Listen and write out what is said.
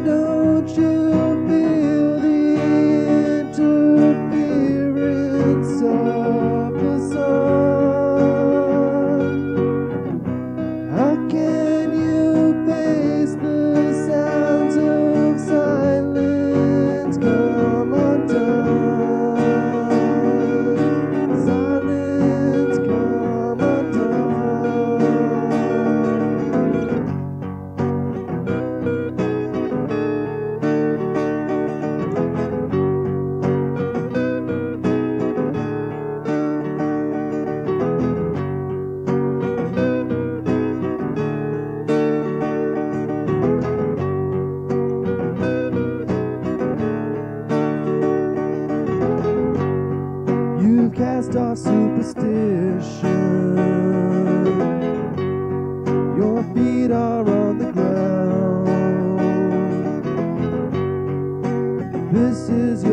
don't you feel the interference of the sun? How can you face the sounds of silence? Come undone. Silence, come You've cast off superstition. Your feet are on the ground. This is your